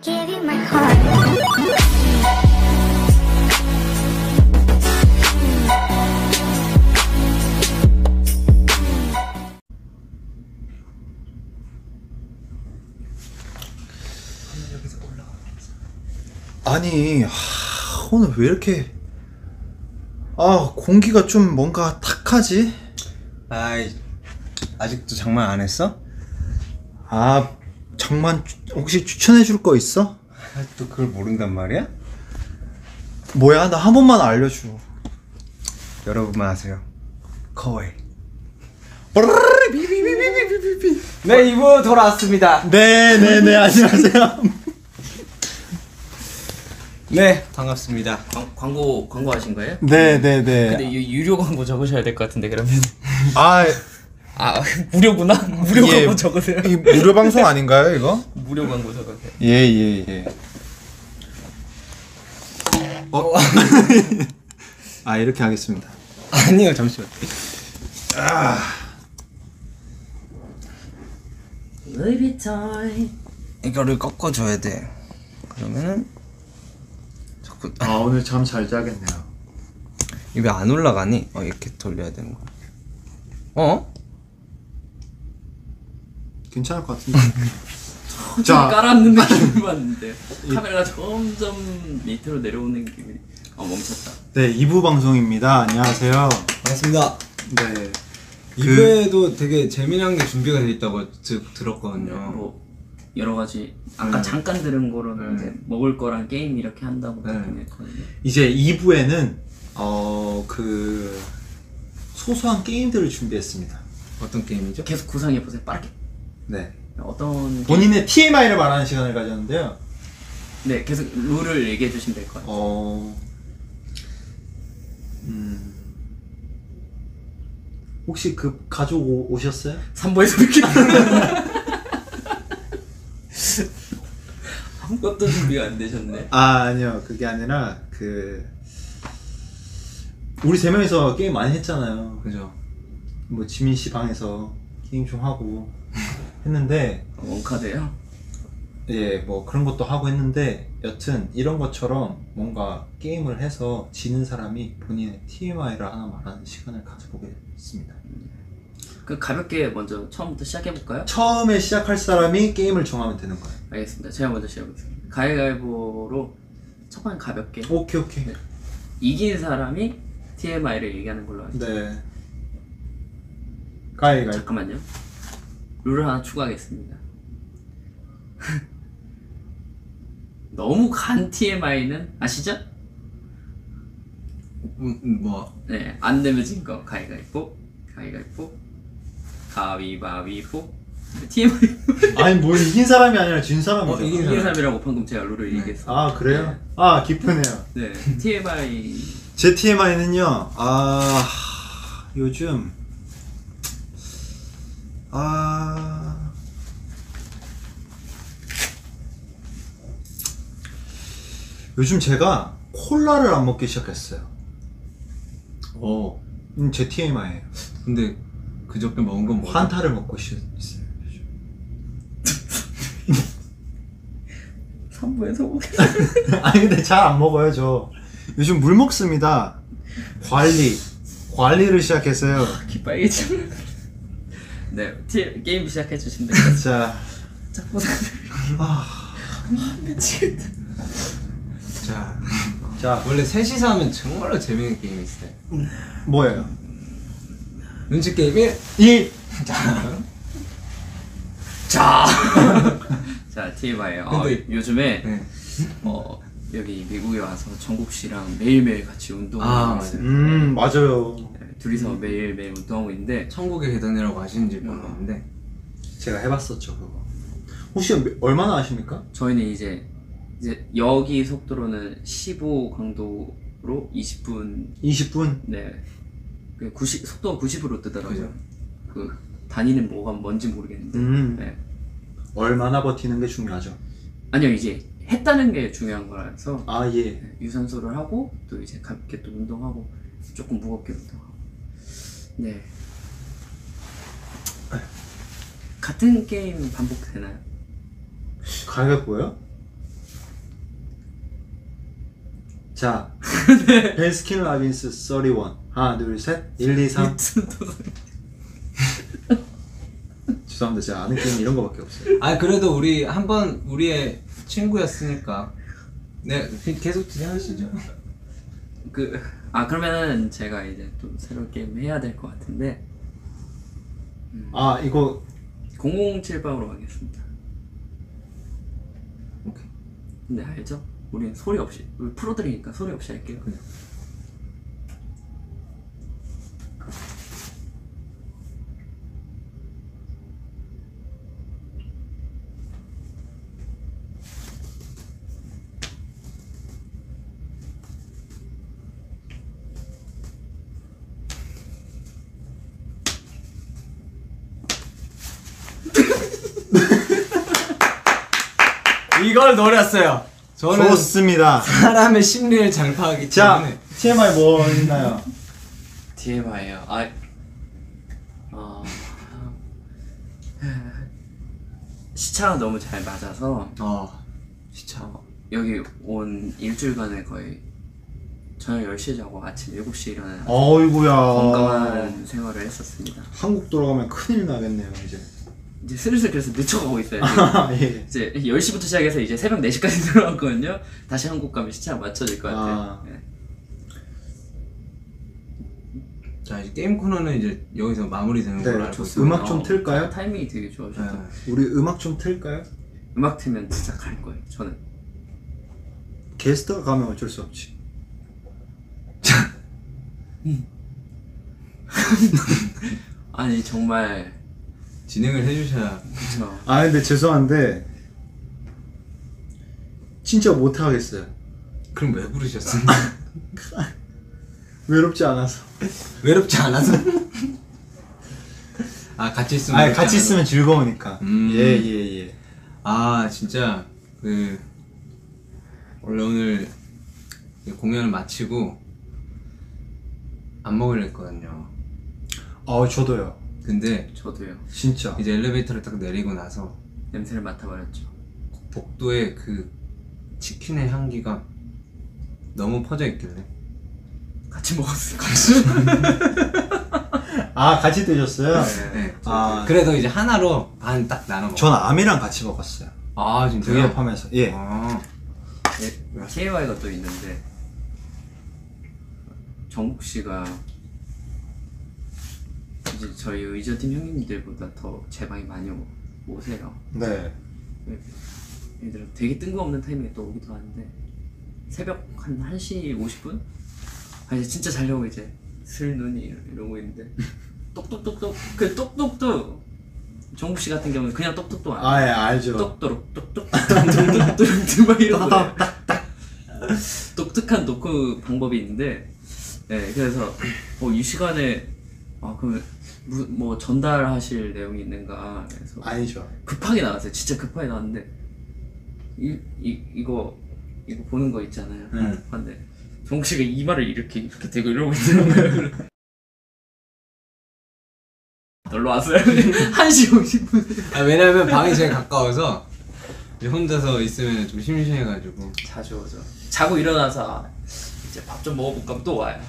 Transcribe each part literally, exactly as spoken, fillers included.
Give you my heart. 아니 하, 오늘 왜 이렇게 아 공기가 좀 뭔가 탁하지? 아이 아직도 장만 안 했어? 아 장만 혹시 추천해 줄 거 있어? 아, 또 그걸 모른단 말이야? 뭐야 나 한 번만 알려줘. 여러분만 아세요. 거의. 네, 이 부 돌아왔습니다. 네네네 안녕하세요. 네 반갑습니다. 광, 광고 광고 하신 거예요? 네네네. 근데 유, 유료 광고 적으셔야 될 것 같은데 그러면. 아, 아 무료구나. 무료 예, 광고 적으세요. 이 무료 방송 아닌가요 이거? 무료 광고 적으세요. 예예 예, 예. 어? 아 이렇게 하겠습니다. 아니요 잠시만. 아. 루이비통. 이거를 꺾어줘야 돼. 그러면은 자꾸 아 오늘 잠 잘 자겠네요. 이게 안 올라가니? 어 이렇게 돌려야 되는 거야. 어? 괜찮을 것 같은데. 자 깔았는데 기분 봤는데 카메라가 점점 밑으로 내려오는 기분이. 어 멈췄다. 네 이 부 방송입니다. 안녕하세요. 반갑습니다. 네. 이 부에도 되게 재미난 게 준비가 돼 있다고 드, 들었거든요. 뭐 여러 가지 아까 네. 잠깐 들은 거로는 네. 이제 먹을 거랑 게임 이렇게 한다고 네. 했거든요. 이제 이 부에는 어 그 소소한 게임들을 준비했습니다. 어떤 게임이죠? 계속 구상해 보세요. 빠르게. 네. 어떤 본인의 티엠아이를 말하는 시간을 가졌는데요. 게임? 네, 계속 룰을 얘기해 주시면 될 것 같아요. 어. 음. 혹시 그 가족 오, 오셨어요? 삼 부에서 이렇게 아무것도 준비가 안 되셨네. 아 아니요 그게 아니라 그 우리 세 명이서 게임 많이 했잖아요. 그죠. 뭐 지민 씨 방에서 게임 좀 하고 했는데 원카드요? 예 뭐 그런 것도 하고 했는데 여튼 이런 것처럼 뭔가 게임을 해서 지는 사람이 본인의 티엠아이를 하나 말하는 시간을 가져보겠습니다. 그 가볍게 먼저 처음부터 시작해 볼까요? 처음에 시작할 사람이 게임을 정하면 되는 거예요. 알겠습니다. 제가 먼저 시작해 보겠습니다. 가위바위보로 첫번 가볍게. 오케이 오케이. 네. 이긴 사람이 티엠아이를 얘기하는 걸로 하죠. 네. 가위가위. 잠깐만요. 룰을 하나 추가하겠습니다. 너무 간 티엠아이는 아시죠? 음, 음, 뭐 네, 안 되면 진 거. 가위가위보, 가위가위보, 가위바위보. 티엠아이. 아니 뭐 이긴 사람이 아니라 진 사람이죠. 어, 이긴 이긴 사람이라고 방금 제가 룰을 네. 얘기했어요. 아 그래요? 아 기쁘네요. 네, 티엠아이. 제 티엠아이는요. 아 요즘 아 요즘 제가 콜라를 안 먹기 시작했어요. 어. 음, 제 티엠아이예요. 근데 그저께 먹은 건 뭐죠? 환타를 먹고 있어요. 요즘. 삼 부에서 먹겠어요. 아니 근데 잘 안 먹어요 저. 요즘 물 먹습니다. 관리 관리를 시작했어요. 귀 빨개져. 네, 티, 게임 시작해 주시면 됩니다. 자, 짝 보자. 아, 미치겠다. 자, 자 원래 셋이서 하면 정말로 재밌는 게임이 있어요. 뭐예요? 눈치 게임 일. 일. 자, 자, 자 티엠아이. 어, 근데- 요즘에 네. 어, 여기 미국에 와서 정국 씨랑 매일매일 같이 운동을 아, 하고 있어요. 음 맞아요. 네, 둘이서 매일매일 운동하고 있는데 천국의 계단이라고 아시는지 모르겠는데 제가 해봤었죠 그거. 혹시 몇- 얼마나 아십니까? 저희는 이제 이제 여기 속도로는 십오 강도로 이십 분. 이십 분. 네, 그 구십 속도가 구십으로 뜨더라고요. 그죠. 그 단위는 뭐가 뭔지 모르겠는데. 음. 네. 얼마나 버티는 게 중요하죠. 아니요, 이제 했다는 게 중요한 거라서. 아 예. 네, 유산소를 하고 또 이제 가볍게 또 운동하고 조금 무겁게 운동하고. 네. 같은 게임 반복되나요? 가위바위보요? 자, 벤스킨 라빈스 삼십일. 하나, 둘, 셋. 일, 이, 삼. 죄송합니다. 제가 아는 게임 이런 거밖에 없어요. 아 그래도 우리 한번 우리의 친구였으니까. 네 계속 진행하시죠. 그, 아 그러면은 제가 이제 또 새로운 게임 해야 될 것 같은데 음, 아, 이거 공공칠 방으로 가겠습니다. 오케이. 근데 알죠? 우리는 소리 없이, 우리 프로들이니까 소리 없이 할게요. 그래. 이걸 노렸어요. 저는 좋습니다. 사람의 심리를 장파하기 자, 때문에. 티엠아이 뭐 있나요? 티엠아이요. 아, 어, 시차가 너무 잘 맞아서 어 진짜. 어, 여기 온 일주일간에 거의 저녁 열 시에 자고 아침 일곱 시에 일어나는 어이구야. 건강한 생활을 했었습니다. 한국 돌아가면 큰일 나겠네요, 이제. 이제 슬슬 그래서 늦춰가고 있어요. 예. 이제 열 시부터 시작해서 이제 새벽 네 시까지 들어갔거든요. 다시 한국 가면 시차가 맞춰질 것 같아요. 아. 네. 자 이제 게임 코너는 이제 여기서 마무리되는 네, 걸로 알고 좋습니다. 있습니다. 음악 좀 틀까요? 타이밍이 되게 좋아졌다. 네. 우리 음악 좀 틀까요? 음악 틀면 진짜 갈 거예요. 저는. 게스트가 가면 어쩔 수 없지. 아니 정말 진행을 해주셔야. 그쵸. 아, 근데 죄송한데 진짜 못 하겠어요. 그럼 왜 부르셨어요? 외롭지 않아서. 외롭지 않아서? 아 같이 있으면. 아, 외롭지 같이 않아서? 있으면 즐거우니까. 음. 예, 예, 예. 아 진짜 그 원래 오늘 공연을 마치고 안 먹으려 했거든요. 아, 저도요. 근데 저도요. 진짜. 이제 엘리베이터를 딱 내리고 나서 냄새를 맡아버렸죠. 복도에 그 치킨의 향기가 너무 퍼져 있길래. 같이 먹었을 것 아, 같이 드셨어요? 네. 아, 그래도 이제 하나로 반 딱 나눠 먹어. 전 암이랑 같이 먹었어요. 아 진짜요? 드기업하면서. 예. 아 같아요. 티엠아이가 또 있는데 정국 씨가 이제 저희 의전팀 형님들보다 더 제 방에 많이 오, 오세요. 네. 예를 들어 되게 뜬금없는 타이밍에 또 오기도 하는데 새벽 한 한 시 오십 분? 아 이제 진짜 자려고 이제 슬 눈이 이러고 있는데 똑똑똑똑 그 똑똑도 정국 씨 같은 경우는 그냥 똑똑도 안 아, 예, 알죠. 똑똑똑 똑똑똑똑똑똑 막 이러고 독특한 노크 방법이 있는데 네 그래서 어, 이 시간에 아 그러면 무, 뭐 전달하실 내용이 있는가 그래서 아니죠. 급하게 나왔어요. 진짜 급하게 나왔는데 이, 이, 이거 이거 보는 거 있잖아요. 응. 근데 정국 씨가 이마를 이렇게 이렇게 대고 이러고 있더라고요. 놀러 왔어요. 한 시 오십 분. 아, 왜냐면 방이 제일 가까워서 이제 혼자서 있으면 좀 심심해가지고. 자주 오죠. 자고 일어나서 이제 밥 좀 먹어볼까 하면 또 와요.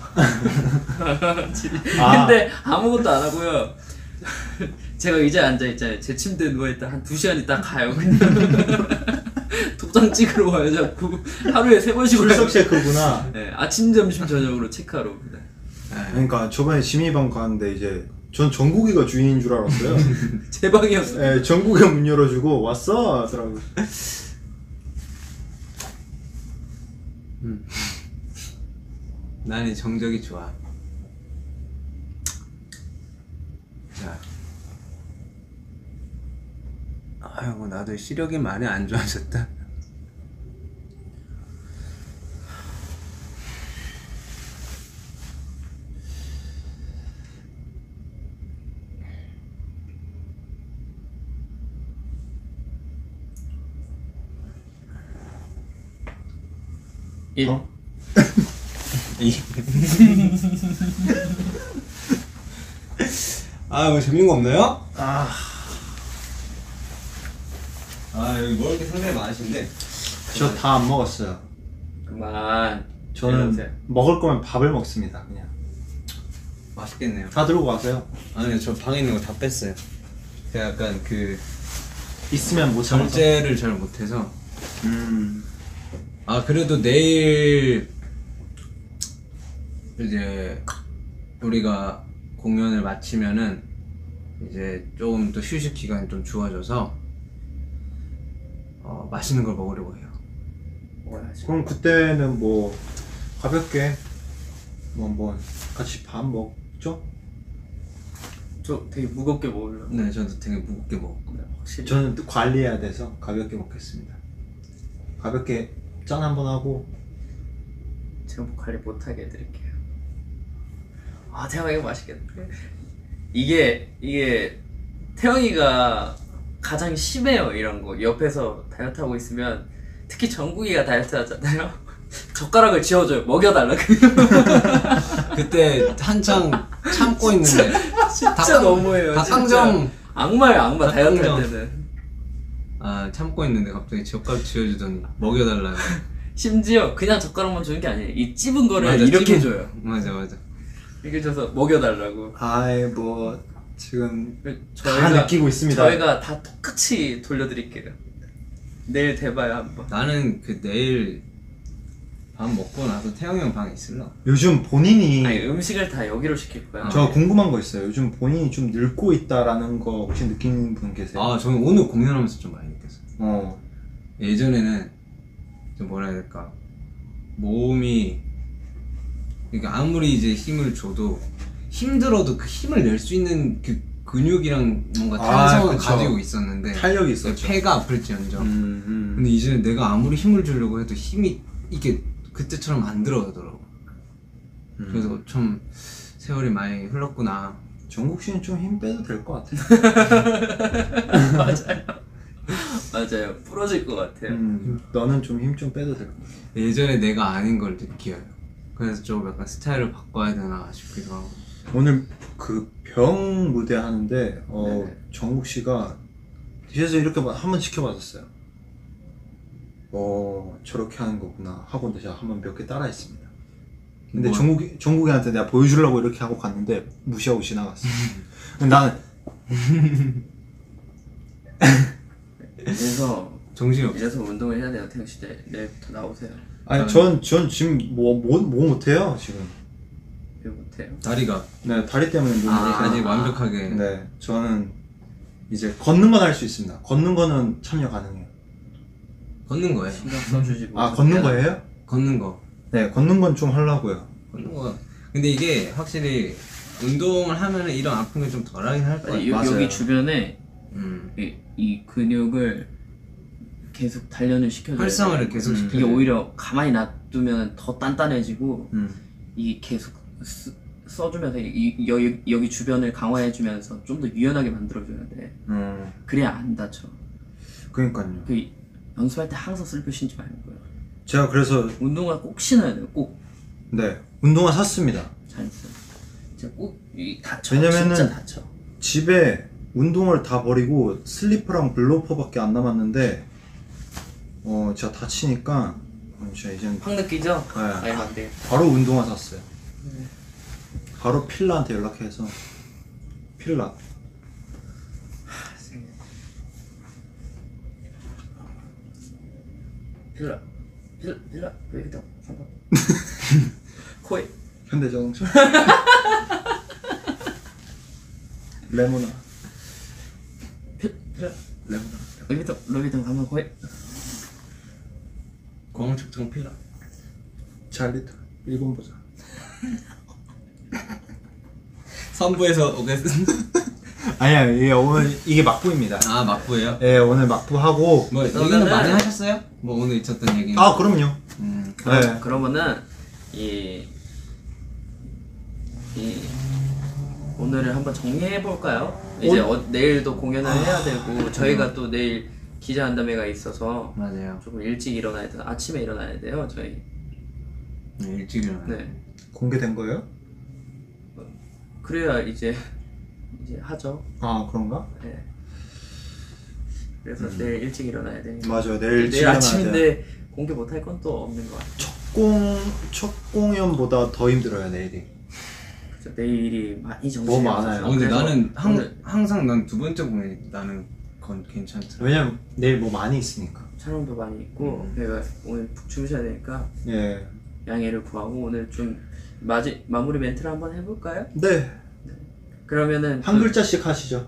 아. 근데 아무것도 안 하고요. 제가 의자에 앉아있잖아요. 제 침대에 누워있다 한 두 시간 있다 가요. 그냥 도장 찍으러 와요. 자꾸 하루에 세 번씩 와요. 출석 체크구나. 네, 아침, 점심, 저녁으로 체크하러 옵니다. 그러니까 저번에 지미방 갔는데 이제 전 정국이가 주인인 줄 알았어요. 제 방이었어요. 예, 정국이가 문 열어주고 왔어 하더라고요. 음. 나는 정적이 좋아. 자, 아이고 나도 시력이 많이 안 좋아졌다. 일. 어? 아, 뭐 재밌는 거 없나요? 아, 아, 여기 먹을 게 상당히 많으신데. 저 다 안 먹었어요. 그만. 저는 이러세요. 먹을 거면 밥을 먹습니다. 그냥 맛있겠네요. 다 들고 가세요. 아니요, 저 방에 있는 거 다 뺐어요. 제가 약간 그 있으면 못 참아서. 절제를 잘 못해서. 음. 아 그래도 내일 이제 우리가 공연을 마치면은 이제 조금 또 휴식 기간이 좀 주어져서 어, 맛있는 걸 먹으려고 해요. 먹어야지. 그럼 그때는 뭐 가볍게 뭐 뭐 같이 밥 먹죠? 저 되게 무겁게 먹으려고. 네, 저도 되게 무겁게 먹고. 네, 확실히. 저는 또 관리해야 돼서 가볍게 먹겠습니다. 가볍게 짠 한번 하고. 제가 뭐 관리 못하게 해드릴게요. 아 태영아 이거 맛있겠네. 이게 이게 태영이가 가장 심해요 이런 거. 옆에서 다이어트 하고 있으면 특히 정국이가 다이어트 하잖아요. 젓가락을 쥐어줘요. 먹여달라. 그때 한창 참고 있는데 진짜 닭강- 너무해요. 닭강정. 진짜. 악마예요 악마. 다이어트 할 닭강정. 때는. 아 참고 있는데 갑자기 젓가락 쥐어주더니 먹여달라고. 심지어 그냥 젓가락만 주는 게 아니에요. 이 찝은 거를 맞아, 이렇게 찝은- 줘요. 맞아 맞아. 이렇게 줘서 먹여달라고. 아이 뭐 지금 저희가 다 느끼고 있습니다. 저희가 다 똑같이 돌려드릴게요. 내일 대봐요 한번. 나는 그 내일 밥 먹고 나서 태영이 형 방에 있을라. 요즘 본인이 아니 음식을 다 여기로 시킬 거야. 저 궁금한 거 있어요. 요즘 본인이 좀 늙고 있다라는 거 혹시 느끼는 분 계세요? 아 저는 오늘 공연하면서 좀 많이 느꼈어요. 어. 예전에는 좀 뭐라 해야 될까, 몸이 그러니까 아무리 이제 힘을 줘도 힘들어도 그 힘을 낼 수 있는 그 근육이랑 뭔가 아, 탄성을 그쵸. 가지고 있었는데 탄력이 있었죠. 폐가 아플지언정. 음, 음. 근데 이제는 내가 아무리 힘을 주려고 해도 힘이 이게 그때처럼 안 들어가더라고. 음. 그래서 좀 세월이 많이 흘렀구나. 정국 씨는 좀 힘 빼도 될 것 같아요. 맞아요. 맞아요. 부러질 것 같아요. 음, 너는 좀 힘 좀 빼도 될 것 같아. 예전에 내가 아닌 걸 느껴요. 그래서 좀 약간 스타일을 바꿔야 되나 싶기도 하고. 오늘 그 병 무대 하는데 어, 네네. 정국 씨가 뒤에서 이렇게 한번 지켜봤었어요. 어 저렇게 하는 거구나 하고 제가 한번 몇 개 따라했습니다. 근데 뭐? 정국이 정국이한테 내가 보여주려고 이렇게 하고 갔는데 무시하고 지나갔어. 근데 나는 그래서 정신이 없어. 이래서 운동을 해야 돼요. 태영 씨 내- 내일부터 나오세요. 아니 전 전 지금 뭐 뭐 뭐 못해요 지금. 왜 못해요? 다리가 네 다리 때문에 못 아, 못해요. 아직 완벽하게. 네 저는 이제 걷는 건 할 수 있습니다. 걷는 거는 참여 가능해요. 걷는 거예요. 신경 써주지 못. 아 걷는 거예요? 걷는 거. 네 걷는 건 좀 하려고요. 걷는 거. 근데 이게 확실히 운동을 하면은 이런 아픈 게 좀 덜하긴 할 거예요. 아니, 여, 맞아요. 여기 주변에 음. 이, 이 근육을 계속 단련을 시켜줘야 활성화를 돼요. 계속 음. 시켜. 이게 오히려 가만히 놔두면 더 단단해지고 음. 이 계속 쓰, 써주면서 이, 이, 여기, 여기 주변을 강화해주면서 좀 더 유연하게 만들어줘야 돼. 음. 그래야 안 다쳐. 그러니까요. 그 연습할 때 항상 슬퍼 신지 말고요. 제가 그래서 운동화 꼭 신어야 돼요. 꼭 네 운동화 샀습니다. 잘 써. 진짜 꼭이 다쳐. 왜냐면은 진짜 다쳐. 집에 운동화를 다 버리고 슬리퍼랑 블로퍼밖에 안 남았는데 어 제가 다치니까 어, 제가 이제는 확 느끼죠? 네. 아니면 안 돼요. 바로 운동화 샀어요. 네. 바로 필라한테 연락해서 필라 필라 필라 필라 왜 이렇게 한번 코에 현대자동차 레모나 필 필라 레모나 루비통 루비통 한번 코에 광원축장 필라. 잘리터 일본 보자. 선부에서 오겠습니다. 아니야 이게 오늘 이게 막부입니다. 아 막부예요? 예 오늘 막부 하고 뭐 그러면은- 얘기는 많이 하셨어요? 뭐 오늘 있었던 얘기는? 아 그럼요. 음. 그럼, 네. 그러면은 이, 이 오늘을 한번 정리해 볼까요? 이제 오- 어, 내일도 공연을 해야 되고 저희가 또 내일 기자간담회가 있어서 맞아요. 조금 일찍 일어나야 돼요. 아침에 일어나야 돼요. 저희. 네, 일찍 일어나요. 네. 공개된 거예요? 그래야 이제 이제 하죠. 아 그런가? 네. 그래서 내일 일찍 일어나야 되니까. 맞아요 내일 일찍 내일 일어나야 돼요. 아침인데 공개 못 할 건 또 없는 것 같아요. 공, 첫 공연보다 더 힘들어요 내일이. 그래서 내일이 많이 정신이 너무 많아요. 없어서 어, 근데 그래서 나는 항, 오늘 항상 난 두 번째 공연이 나는 건 괜찮더라. 왜냐면 내일 뭐 많이 있으니까. 촬영도 많이 있고 음. 내가 오늘 푹 주무셔야 되니까 예. 양해를 구하고 오늘 좀 마지, 마무리 멘트를 한번 해볼까요? 네. 그러면은 한 글자씩 하시죠.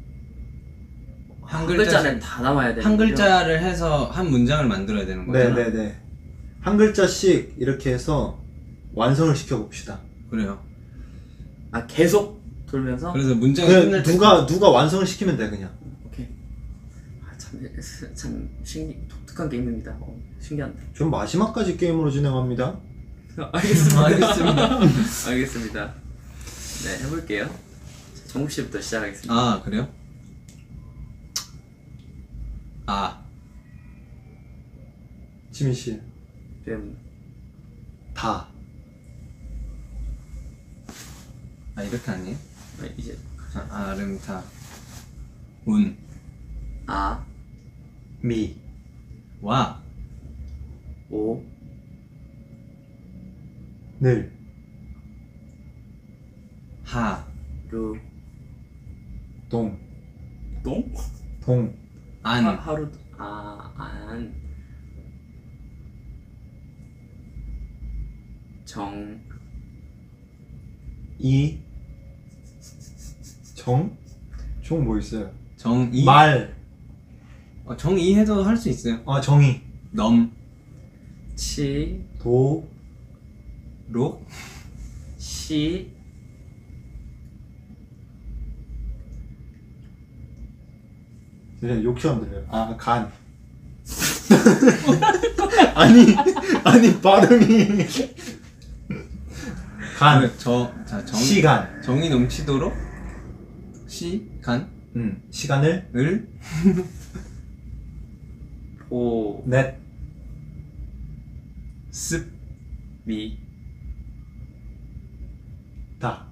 한 한 글자씩- 글자는 다 남아야 되는 한 거죠? 글자를 해서 한 문장을 만들어야 되는 거잖아. 네네네. 한 글자씩 이렇게 해서 완성을 시켜봅시다. 그래요. 아 계속 돌면서? 그래서 문장이 그 끝날 때 누가 누가 완성을 시키면 돼 그냥. 오케이. 아, 참, 참 신기, 독특한 게임입니다. 어, 신기한데. 전 마지막까지 게임으로 진행합니다. 알겠습니다. 알겠습니다. 알겠습니다. 네, 해볼게요. 자, 정국 씨부터 시작하겠습니다. 아 그래요? 아 지민 씨. 뱀, 다. 아 이렇게 아니에요? 아, 이제 아, 아름다 운 아, 미. 와 오, 늘. 하 루, 동. 똥? 동. 안 하, 하루, 아, 안, 정, 이. 정. 정 뭐 있어요? 정이 말. 어, 정이 해도 할 수 있어요. 아 정의. 넘 치, 도. 록 시, 진짜 욕처럼 들려요. 아 간. 아니 아니 발음이. 간. 저자 정 시간. 정이 넘치도록 시간 음. 시간을. 을 보, 넷. 습 미, 다.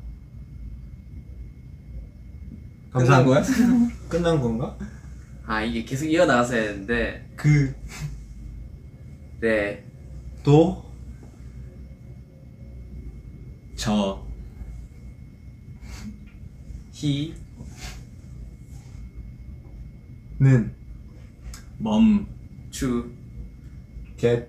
끝난 거야? 끝난 건가? 아, 이게 계속 이어나가서 했는데, 그. 네, 도. 저 히, 는. 멈 주, 겟.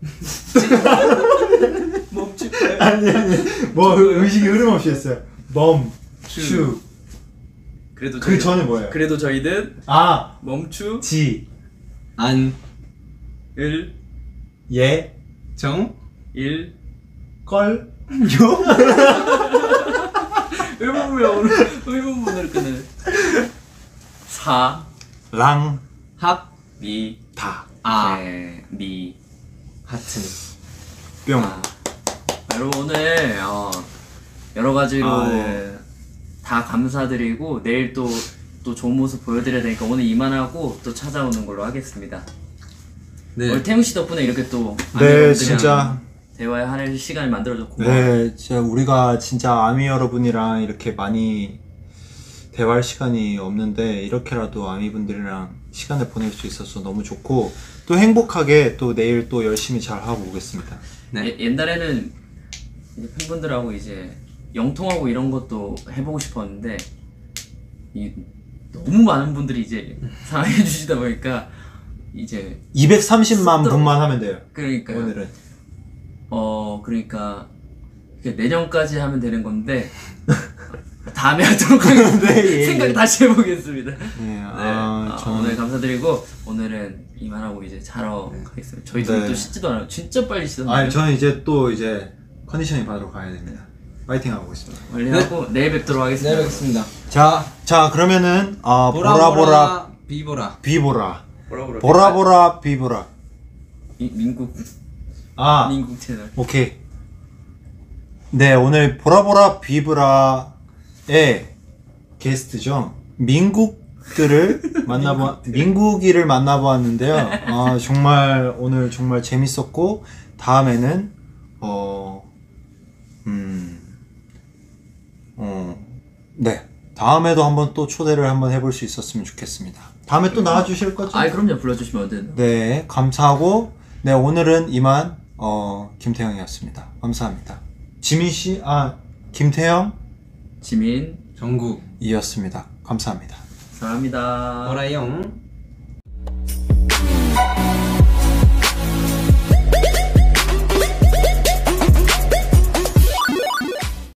멈출 아니 아니 뭐 의식이 흐름 없이 했어요. 멈. 추. 그래도 그 저희- 전에 뭐예요? 그래도 저희는 아. 멈추, 지. 안 을, 예. 정 일, 걸. 의문부야 오늘 의문문을 끄는 사, 랑. 합 미, 다. 아 개, 미. 하트 뿅. 아, 여러분 오늘 어, 여러 가지로 아, 네. 다 감사드리고 내일 또 또 좋은 모습 보여드려야 되니까 오늘 이만하고 또 찾아오는 걸로 하겠습니다. 네 오늘 태웅 씨 덕분에 이렇게 또 네 아미분들이랑 진짜. 대화할 시간을 만들어줬고 고마워요. 네 진짜 우리가 진짜 아미 여러분이랑 이렇게 많이 대화할 시간이 없는데 이렇게라도 아미분들이랑 시간을 보낼 수 있어서 너무 좋고 또 행복하게 또 내일 또 열심히 잘 하고 오겠습니다. 네. 예, 옛날에는 이제 팬분들하고 이제 영통하고 이런 것도 해보고 싶었는데 이 너무 많은 분들이 이제 사랑해 주시다 보니까 이제 이백삼십만 쑥 들어- 분만 하면 돼요. 그러니까 오늘은. 어 그러니까 그게 내년까지 하면 되는 건데 다음에 하도록 하겠습니다. 네, 예, 생각 예. 다시 해보겠습니다. 네, 네, 아, 아, 저는 오늘 감사드리고 오늘은 이만하고 이제 자러 가겠습니다. 저희도 네. 또 씻지도 않아요. 진짜 빨리 씻었는데 아니 저는 이제 또 이제 컨디셔닝 받으러 가야 됩니다. 파이팅 하고 있습니다. 빨리 하고 내일 뵙도록 하겠습니다. 내일 뵙겠습니다. 자, 자 그러면은 어, 보라 보라 보라 보라 비보라 비보라 뭐라 그러 보라 보라 비보라. 민국 아 민국 채널. 오케이. 네 오늘 보라 보라 비브라의 게스트죠. 민국들을 만나보 민국이를 만나보았는데요. 아 정말 오늘 정말 재밌었고 다음에는 어 음. 어, 네. 다음에도 한번 또 초대를 한번 해볼 수 있었으면 좋겠습니다. 다음에 또 나와주실 거죠? 아 그럼요 불러주시면 언제든. 네, 감사하고, 네, 오늘은 이만 어, 김태형이었습니다. 감사합니다. 지민 씨, 아, 김태형 지민 정국 이었습니다. 감사합니다. 사랑합니다. 어라이영